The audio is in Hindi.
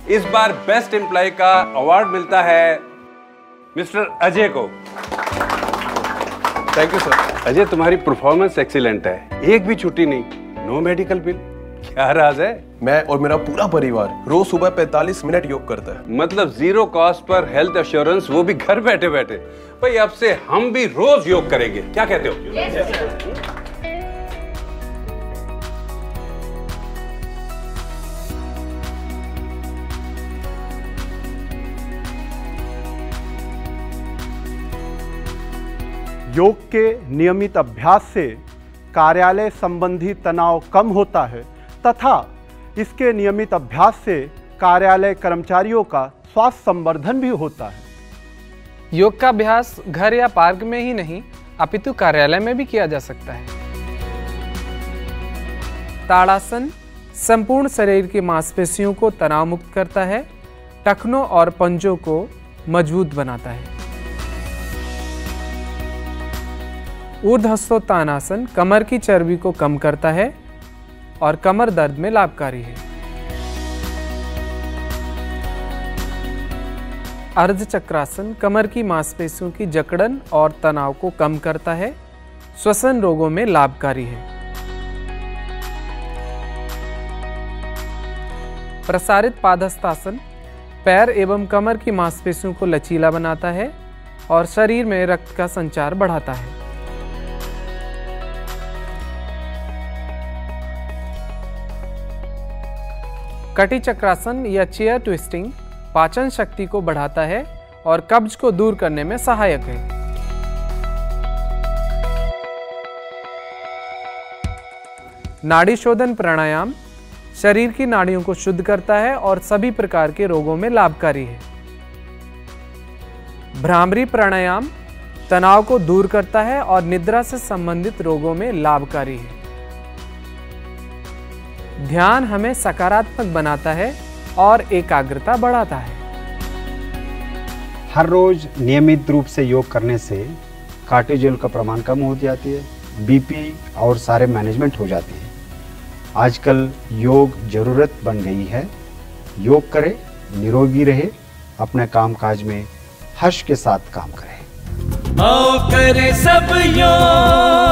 इस बार बेस्ट एम्प्लॉय का अवार्ड मिलता है मिस्टर अजय को। Thank you sir. अजय, तुम्हारी परफॉर्मेंस एक्सीलेंट है, एक भी छुट्टी नहीं, नो मेडिकल बिल। क्या राज है? मैं और मेरा पूरा परिवार रोज सुबह 45 मिनट योग करता है। मतलब जीरो कॉस्ट पर हेल्थ एश्योरेंस, वो भी घर बैठे बैठे। भाई अब से हम भी रोज योग करेंगे, क्या कहते हो? योग के नियमित अभ्यास से कार्यालय संबंधी तनाव कम होता है तथा इसके नियमित अभ्यास से कार्यालय कर्मचारियों का स्वास्थ्य संवर्धन भी होता है। योग का अभ्यास घर या पार्क में ही नहीं अपितु कार्यालय में भी किया जा सकता है। ताड़ासन संपूर्ण शरीर की मांसपेशियों को तनाव मुक्त करता है, टखनों और पंजों को मजबूत बनाता है। ऊर्ध्वस्तानासन कमर की चर्बी को कम करता है और कमर दर्द में लाभकारी है। अर्धचक्रासन कमर की मांसपेशियों की जकड़न और तनाव को कम करता है, श्वसन रोगों में लाभकारी है। प्रसारित पादहस्तासन पैर एवं कमर की मांसपेशियों को लचीला बनाता है और शरीर में रक्त का संचार बढ़ाता है। कटी चक्रासन या चेयर ट्विस्टिंग पाचन शक्ति को बढ़ाता है और कब्ज को दूर करने में सहायक है। नाड़ी शोधन प्राणायाम शरीर की नाड़ियों को शुद्ध करता है और सभी प्रकार के रोगों में लाभकारी है। भ्रामरी प्राणायाम तनाव को दूर करता है और निद्रा से संबंधित रोगों में लाभकारी है। ध्यान हमें सकारात्मक बनाता है और एकाग्रता बढ़ाता है। हर रोज नियमित रूप से योग करने से कार्टिसोल का प्रमाण कम हो जाती है, बीपी और सारे मैनेजमेंट हो जाती है। आजकल योग जरूरत बन गई है। योग करें, निरोगी रहे, अपने कामकाज में हर्ष के साथ काम करें। आओ करे सब योग।